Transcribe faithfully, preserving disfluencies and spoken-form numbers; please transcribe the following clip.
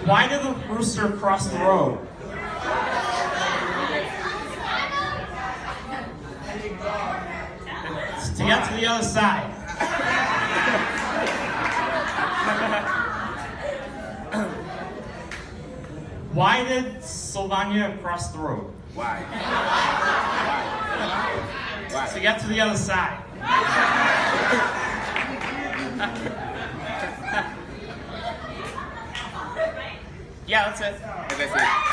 Why did the rooster cross the road? It's to get to the other side. Why did Sylvania cross the road? Why? Why? Why? To get to the other side. Yeah, that's it. That's it.